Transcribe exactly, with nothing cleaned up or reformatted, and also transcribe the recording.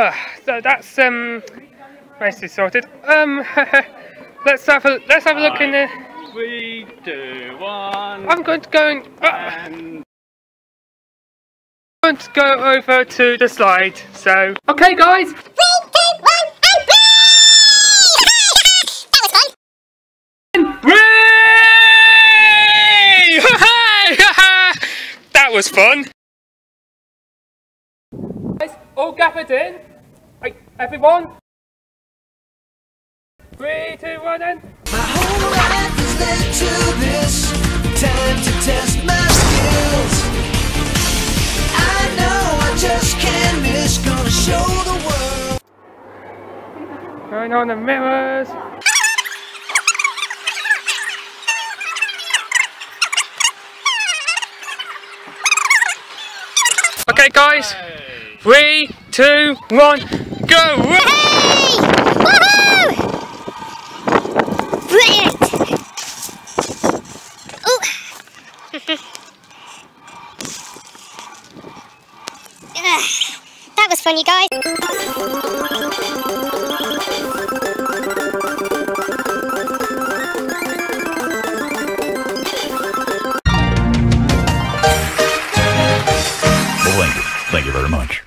Uh, so that's um, basically sorted. Um, let's have a let's have a look in there. Three, two, one. I'm going to go and, uh, and... I'm going to go over to the slide. So, okay, guys. Three, two, one, and that was fun. Whee! That was fun. Guys, all gathered in. Right, everyone. Three, two, one, and. My whole life has led to this. Time to test my skills. I know I just can't miss. Gonna show the world. Going on the mirrors. Okay, guys. Three, two, one, go! Hey! Woohoo! Brilliant! Oh! That was fun, you guys. Well, thank you. Thank you very much.